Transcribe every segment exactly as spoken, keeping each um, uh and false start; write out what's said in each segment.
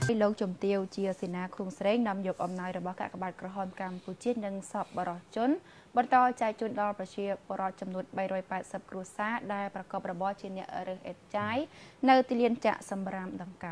លោកជំទាវជាសេនាឃុំស្រេងនាំយកអំណាចរបស់កាកបាទក្រហមកម្ពុជានិងសពបរោះជនបន្តចែកជូនដល់ប្រជាពលរដ្ឋចំនួនបីរយប៉ែតសិបគ្រួសារដែលប្រកបរបរជាអ្នករើសអេតចាយនៅទីលានចាក់សម្រាមដង្កោ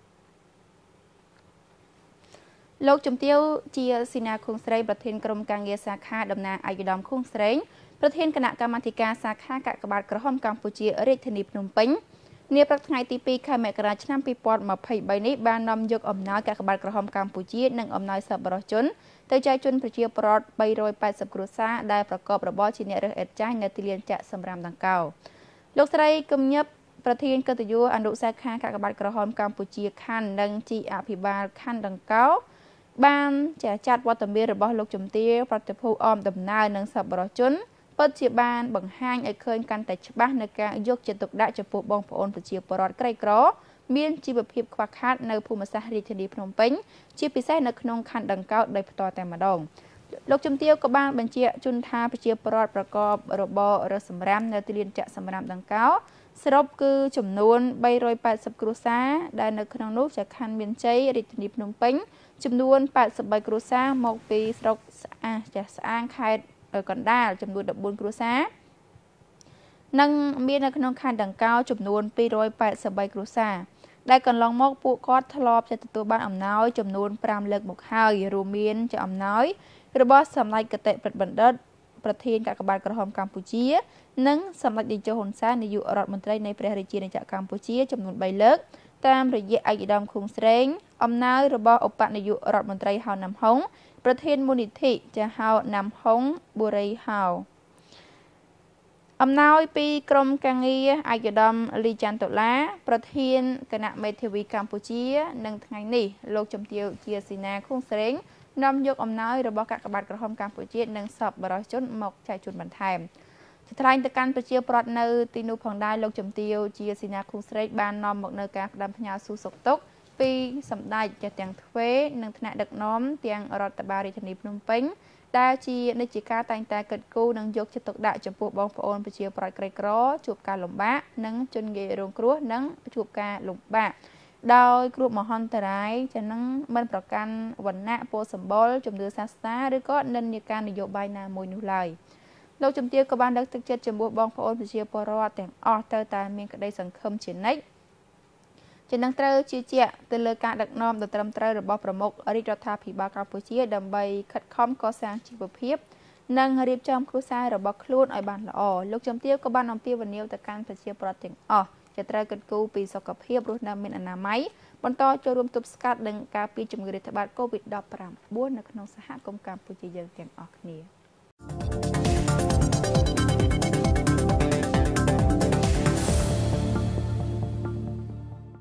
លោកជំទាវជាសេនាឃុំស្រេងប្រធានក្រុមការងារសាខាតំណាងឯកឧត្តមឃុំស្រេងប្រធានគណៈកម្មាធិការសាខាកាកបាទក្រហមកម្ពុជារាជធានីភ្នំពេញនាព្រឹកថ្ងៃទីពីរខែមករាឆ្នាំពីរពាន់ម្ភៃបីនេះបាននាំយកអំណោយកាកបាទក្រហមកម្ពុជានិងអំណោយសប្បុរសជនទៅចែកជូនប្រជាពលរដ្ឋបីរយប៉ែតសិបគ្រួសារដែលប្រកបរបរជាអ្នករើសអេតចាញ់នៅទីលានចាក់សម្រាមដង្កោលោកស្រីគំញឹបប្រធានកិត្តិយសអនុសាខាកាកបាទក្រហមកម្ពុជាខណ្ឌនិងជីអភិបាលខណ្ឌដង្កោបានចាត់ចាត់វត្តមានរបស់លោកជំទាវប្រតិភូអមដំណើរនិងសប្បុរសជនពិតជាបានបង្ហាញឲ្យឃើញកាន់តែច្បាស់នៅការយកចិត្តទុកដាក់ចំពោះបងប្អូនប្រជាពលរដ្ឋក្រីក្រមានជីវភាពខ្វះខាតនៅភូមិសាស្ត្ររាជធានីភ្នំពេញជាពិសេសនៅក្នុងខណ្ឌដង្កោដោយផ្ទាល់តែម្ដងលោកជំទាវក៏បានបញ្ជាក់ជូនថាប្រជាពលរដ្ឋប្រកបរបររើសសម្រាមនៅទីលានចាក់សម្រាមដង្កោសរុបគឺចំនួនបីរយប៉ែតសិបគ្រួសារដែលនៅក្នុងនោះជាខណ្ឌមានជ័យរាជធានីភ្នំពេញចំនួនប៉ែតសិបបីគ្រួសារមកពីស្រុកស្អាងចាស់ស្អាងខេត្តកណ្ដាលចំនួនដប់បួនគ្រួសារនិងមាននៅក្នុងខណ្ឌដង្កោចំនួនពីររយប៉ែតសិបបីគ្រួសារដែលកន្លងមកពួកគាត់ធ្លាប់จะទទួលបានអំណោយចំនួនប្រាំលើកមកហើយរួមមានជាអំណោយរបស់សម្ដេចគតិប្រិទ្ធបណ្ឌិតប្រធានកាកបាទក្រហមកម្ពុជានិងសម្ដេចតេជោហ៊ុនសែននាយករដ្ឋមន្ត្រីនៃព្រះរាជាណាចក្រកម្ពុជាចំនួនបីលើកតាមរយៈឯកឧត្តមឃុំស្រេងអំណោយរបស់ឧបនាយករដ្ឋមន្ត្រីហៅណាំហុងប្រធានមូលនិធិចាហៅណាំហុងបូរីហៅអំណោយពីក្រមការងារឯកឧត្តមលីច័ន្ទតុលាប្រធានគណៈមេធាវីកម្ពុជានិងថ្ងៃនេះលោកជំទាវជាសេនាឃុំស្រេងនាំយកអំណោយរបស់កាកបាទក្រហមកម្ពុជានិងសពបរោះជនមកចែកជូនបន្ថែមថ្លែងទៅកាន់ប្រជាពលរដ្ឋនៅទីនោះផងដែរលោកជំទាវជាសេនាឃុំស្រេងបាននាំមកនៅការផ្ដាំផ្ញើសួរសុខទុក្ខពីសម្ដេចទាំងទ្វេនិងថ្នាក់ដឹកនាំទាំងរដ្ឋបាលរាជធានីភ្នំពេញដែលជានិច្ចការតែងតែកិត្តគូនិងយកចិត្តទុកដាក់ចំពោះបងប្អូនប្រជាពលរដ្ឋក្រីក្រជួបការលំបាកនិងជនងាយរងគ្រោះនិងជួបការលំបាកដោយគ្រោះមហន្តរាយចានឹងមិនប្រកាន់វណ្ណៈពលសម្បុរជំនឿសាសនាឬក៏និន្នាការនយោបាយណាមួយនោះឡើយលោកជំទាវក៏បានលើកទឹកចិត្តចំពោះបងប្អូនប្រជាពលរដ្ឋទាំងអស់ទៅតែមានក្តីសង្ឃឹមជានិច្ចជានឹងត្រូវជឿជាក់ទៅលើការដឹកនាំដ៏ត្រឹមត្រូវរបស់ប្រមុខរាជរដ្ឋាភិបាលកម្ពុជាដើម្បីខិតខំកសាងជីវភាពនិងរៀបចំគ្រួសាររបស់ខ្លួនឲ្យបានល្អលោកជំទាវក៏បានអំពាវនាវទៅកាន់ប្រជាពលរដ្ឋទាំងអស់ជាត្រូវកិត្តគូពីសុខភាពរស់នៅមានអនាម័យបន្តចូលរួមទប់ស្កាត់និងការពារជំងឺរាតត្បាត កូវីដ ដប់ប្រាំបួន នៅក្នុងសហគមន៍កម្ពុជាយើងទាំងអស់គ្នា